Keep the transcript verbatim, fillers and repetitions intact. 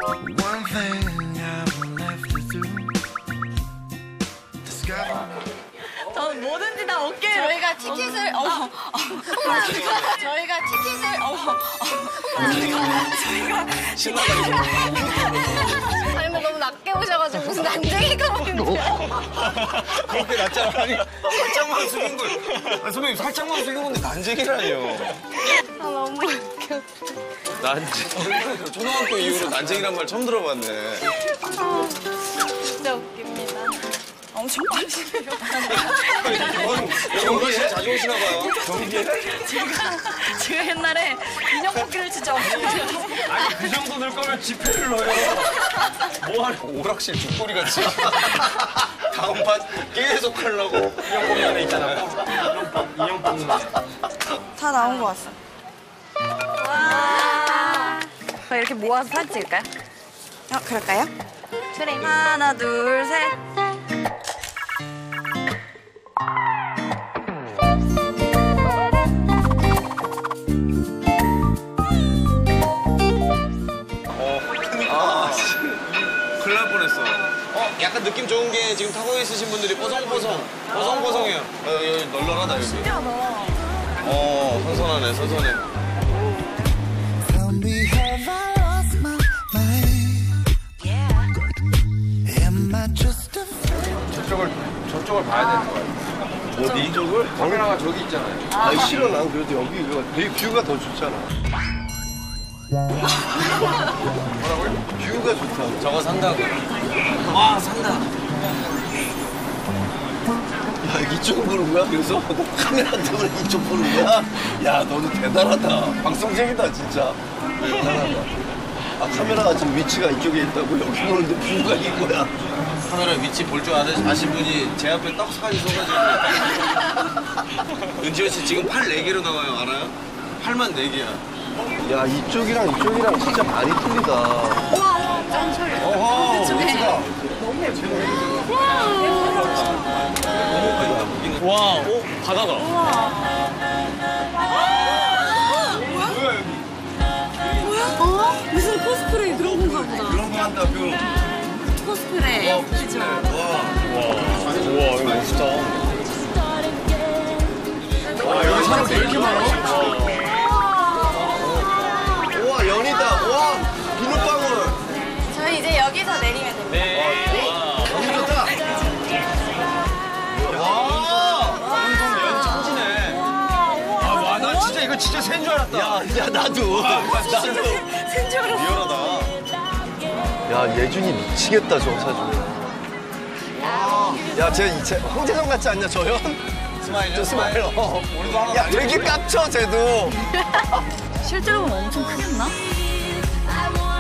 저는 뭐든지 다 오케이. 저희가 티켓을 어, 어, 저희가 티켓을 어, 어, 저희가 신나가지고. 아니 근데 너무 낮게 오셔가지고 무슨 난쟁이가 보이는데요? 그렇게 낮잖아. 아니 살짝만 숙인 걸. 아니, 선배님 살짝만 숙인 건데 난쟁이라니요. 아 너무 웃겨. 난쟁. 초등학교 이후로 난쟁이란 말 처음 들어봤네. 아, 진짜 웃깁니다. 엄청 빠르시네요. 경기에 자주 오시나 봐요. 경기에? 제가, 제가 옛날에 인형 뽑기를 진짜 엄청 많이 했어요. 아니 그 정도 넣을 거면 지폐를 넣어요. 뭐하는 오락실 죽거리 같이. 다음 판 계속 하려고. 인형 뽑는 애 있잖아. 인형 뽑, 인형 뽑는 애. 다 나온 거 같어. 와. 이렇게 모아서 사진 찍을까요? 어 그럴까요? 트레이. 하나, 둘, 셋. 큰일 날 뻔했어. 어, 약간 느낌 좋은 게 지금 타고 있으신 분들이 뽀송뽀송, 뽀송뽀송해요. 어, 여기 널널하다, 여기. 신기하다. 어, 선선하네, 선선해. 저쪽을, 저쪽을 봐야 되는 거야. 어디? 이쪽을? 카메라가 저기 있잖아요. 아, 아니, 싫어. 난 그래도 여기 이거 되게 뷰가 더 좋잖아. 뭐라고요? 뷰가 좋다. 저거 산다고. 와, 산다. 야, 이쪽 보는 거야? 그래서 카메라 때문에 이쪽 보는 거야? 야, 너도 대단하다. 방송쟁이다, 진짜. 대단하다. 아, 카메라가 지금 위치가 이쪽에 있다고 여기 보는데 뷰가 이거야. 카메라 위치 볼 줄 아신 분이 제 앞에 떡하니 서가지고. 은지호 씨 지금 팔 네 개로 나와요, 알아요? 팔만 네 개야. 야, 이쪽이랑 이쪽이랑 진짜 많이 틀리다. 어허, 위치가. 와, 오, 바다다. 뭐야, 여기? 어? 무슨 코스프레 그런 건가 보다. 그런 거 한다, 뷰. 코스프레. 와, 멋있네. 와. 우와, 여기 멋있다. 와, 여기 사람 왜 이렇게 많아? 우와, 연이다. 와, 비눗방울. 저희 이제 여기서 내리면 됩니다. 네. 와, 너무 좋다. 와, 운동 연 천지네. 아, 와, 나 진짜 이거 진짜 새인 줄 알았다. 야, 야, 나도. 나도. 센줄 알았어. 리얼하다. 야, 예준이 미치겠다, 저 사진. 야, 쟤, 쟤 홍재성 같지 않냐, 저현? 스마일, 저 스마일. 어. 우리도 하나 야, 되게 깝쳐, 쟤도. 실제로 보면 엄청 크겠나?